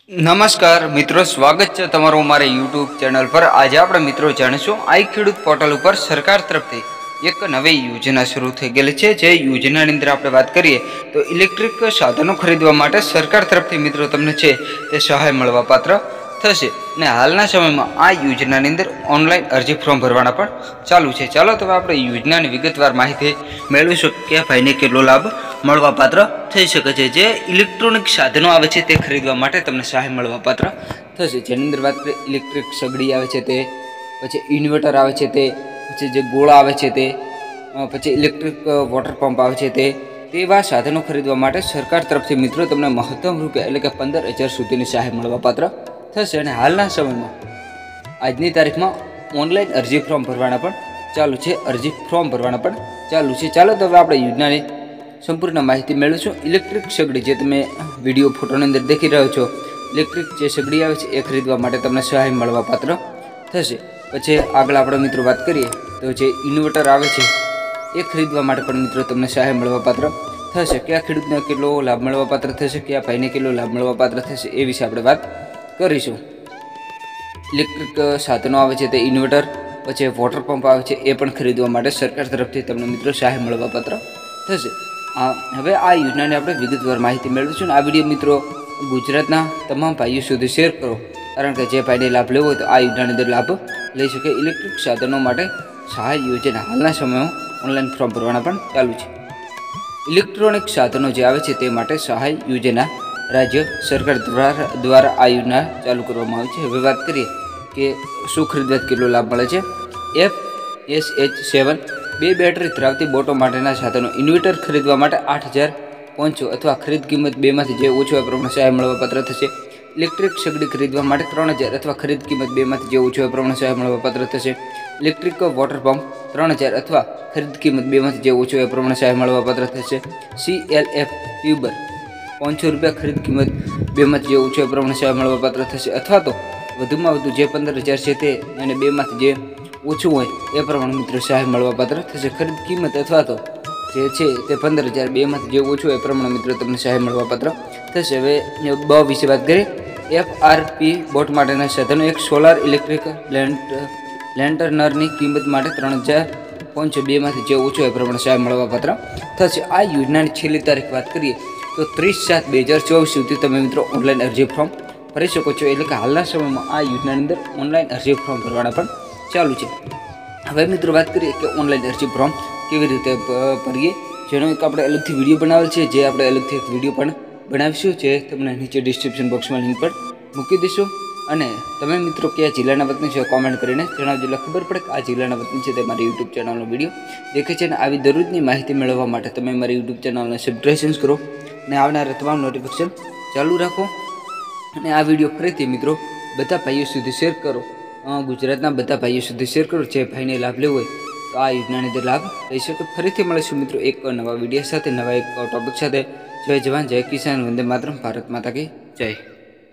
નમસ્કાર મિત્રો, સ્વાગત છે તમારું અમારી યુટ્યુબ ચેનલ પર। આજે આપણે મિત્રો જાણીશું આઈ ખેડૂત પોર્ટલ ઉપર સરકાર તરફથી એક નવી યોજના શરૂ થઈ ગયેલી છે। જે યોજનાની અંદર આપણે વાત કરીએ તો ઇલેક્ટ્રિક સાધનો ખરીદવા માટે સરકાર તરફથી મિત્રો તમને છે તે સહાય મળવાપાત્ર થશે। અને હાલના સમયમાં આ યોજનાની અંદર ઓનલાઈન અરજી ફોર્મ ભરવાના પણ ચાલુ છે। ચાલો તો આપણે યોજનાની વિગતવાર માહિતી મેળવીશું કે ભાઈને કેટલો લાભ મળવાપાત્ર થઈ શકે છે। જે ઇલેક્ટ્રોનિક સાધનો આવે છે તે ખરીદવા માટે તમને સહાય મળવાપાત્ર થશે। જેની અંદર વાત કરીએ ઇલેક્ટ્રિક સગડી આવે છે તે, પછી ઇન્વર્ટર આવે છે તે, પછી જે ગોળા આવે છે તે, પછી ઇલેક્ટ્રિક વોટર પંપ આવે છે તેવા સાધનો ખરીદવા માટે સરકાર તરફથી મિત્રો તમને મહત્તમ રૂપિયા એટલે કે 15,000 સુધીની સહાય મળવાપાત્ર થશે। અને હાલના સમયમાં આજની તારીખમાં ઓનલાઈન અરજી ફોર્મ ભરવાના પણ ચાલુ છે। ચાલો તો હવે આપણે યોજનાની સંપૂર્ણ માહિતી મેળવીશું। ઇલેક્ટ્રિક સગડી જે તમે વિડીયો ફોટોની અંદર દેખી રહ્યો છો, ઇલેક્ટ્રિક જે સગડી આવે છે એ ખરીદવા માટે તમને સહાય મળવાપાત્ર થશે। પછી આગળ આપણે મિત્રો વાત કરીએ તો જે ઇન્વર્ટર આવે છે એ ખરીદવા માટે પણ મિત્રો તમને સહાય મળવાપાત્ર થશે। કયા ખેડૂતને કેટલો લાભ મળવાપાત્ર થશે, કયા ભાઈને કેટલો લાભ મળવાપાત્ર થશે એ વિશે આપણે વાત કરીશું। ઇલેક્ટ્રિક સાધનો આવે છે તે ઇન્વર્ટર, પછી વોટર પંપ આવે છે એ પણ ખરીદવા માટે સરકાર તરફથી તમને મિત્રો સહાય મળવાપાત્ર થશે। હવે આ યોજનાની આપણે વિગતવાર માહિતી મેળવીશું। આ વિડીયો મિત્રો ગુજરાતના તમામ ભાઈઓ સુધી શેર કરો, કારણ કે જે ભાઈને લાભ લેવો હોય તો આ યોજનાની અંદર લાભ લઈ શકે। ઇલેક્ટ્રિક સાધનો માટે સહાય યોજના હાલના સમયમાં ઓનલાઈન ફોર્મ ભરવાના પણ ચાલુ છે। ઇલેક્ટ્રોનિક સાધનો જે આવે છે તે માટે સહાય યોજના રાજ્ય સરકાર દ્વારા આ યોજના ચાલુ કરવામાં આવી છે। હવે વાત કરીએ કે શું ખરીદવાથી કેટલો લાભ મળે છે। FSH7 2 બેટરી ધરાવતી બોટો માટેના સાધનો ઇન્વર્ટર ખરીદવા માટે 8,500 અથવા ખરીદ કિંમત બેમાંથી જે ઓછો એ પ્રમાણે સહાય મળવાપાત્ર થશે। ઇલેક્ટ્રિક સગડી ખરીદવા માટે 3,000 અથવા ખરીદ કિંમત બેમાંથી જે ઓછો એ પ્રમાણે સહાય મળવાપાત્ર થશે। ઇલેક્ટ્રિક વોટર પંપ 3,000 અથવા ખરીદ કિંમત બેમાંથી જે ઓછો એ પ્રમાણે સહાય મળવાપાત્ર થશે। CLF ટ્યુબર 500 રૂપિયા ખરીદ કિંમત બેમાંથી જે ઓછો એ પ્રમાણે સહાય મળવાપાત્ર થશે। અથવા તો વધુમાં વધુ જે 15,000 છે તે અને બેમાંથી જે ઓછું હોય એ પ્રમાણે મિત્રો સહાય મળવાપાત્ર થશે। ખરીદ કિંમત અથવા તો જે છે તે 15,000, બેમાંથી જે ઓછું એ પ્રમાણે મિત્રો તમને સહાય મળવાપાત્ર થશે। હવે બ વિશે વાત કરીએ। FRP બોટ માટેના સાધનો એક સોલાર ઇલેક્ટ્રિક લેન્ટર્નરની કિંમત માટે 3,500, બેમાંથી જે ઓછો એ પ્રમાણે સહાય મળવાપાત્ર થશે। આ યોજનાની છેલ્લી તારીખ વાત કરીએ તો 30/7/2024 સુધી તમે મિત્રો ઓનલાઈન અરજી ફોર્મ ભરી શકો છો। એટલે કે હાલના સમયમાં આ યોજનાની અંદર ઓનલાઈન અરજી ફોર્મ ભરવાના પણ ચાલુ છે। હવે મિત્રો વાત કરીએ કે ઓનલાઈન અરજી ફોર્મ કેવી રીતે ભરીએ, જેનો એક આપણે અલગથી વિડીયો બનાવેલ છે, જે આપણે અલગથી એક વિડીયો પણ બનાવીશું, જે તમને નીચે ડિસ્ક્રિપ્શન બોક્સમાં લિંક પર મૂકી દઈશું। અને તમે મિત્રો કયા જિલ્લાના વતની છે કોમેન્ટ કરીને જણાવજો, એટલે ખબર પડે કે આ જિલ્લાના વતની છે તે મારી યુટ્યુબ ચેનલનો વિડીયો દેખે છે। અને આવી દરરોજની માહિતી મેળવવા માટે તમે મારી યુટ્યુબ ચેનલને સબસ્ક્રાઇબ કરો અને આવનારા તમામ નોટિફિકેશન ચાલુ રાખો। અને આ વિડીયો ફરીથી મિત્રો બધા ભાઈઓ સુધી શેર કરો, ગુજરાતના બધા ભાઈઓ સુધી શેર કરો, જે ભાઈને લાભ લેવો હોય તો આ યોજનાની અંદર લાભ લઈ શકે। ફરીથી મળીશું મિત્રો એક નવા વિડીયો સાથે, નવા એક ટોપિક સાથે। જય જવાન, જય કિસાન, વંદે માતરમ, ભારત માતા કી જય।